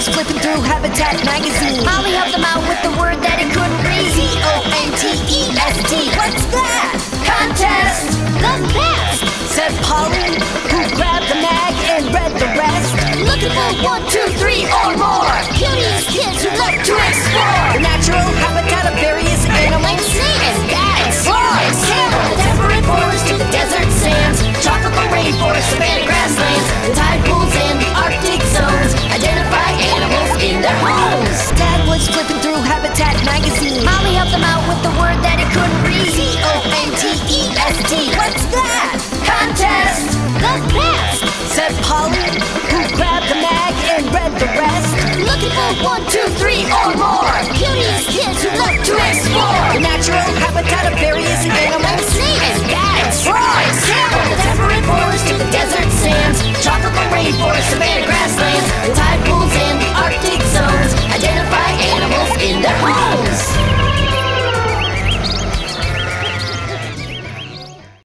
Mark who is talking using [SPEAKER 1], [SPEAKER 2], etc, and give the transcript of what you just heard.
[SPEAKER 1] was flipping through Habitat magazine. Molly helped him out with the word that he couldn't read. Contest. What's that? Contest. The best, said Polly, who grabbed the mag and read the rest. Looking for 1, 2, 3 or more curious kids who like to explore the natural habitat of various animals, like snakes and bats, frogs, camels, the temperate forest to the desert sands, tropical rainforest, savanna grasslands, the tide pools and the Arctic zones. Identify animals in their homes. Dad was flipping through Habitat magazine. Molly helped him out with the word that he couldn't read. Contest. What's that? Contest. The best, said Polly, who grabbed the mag and read the rest. Looking for 1, 2,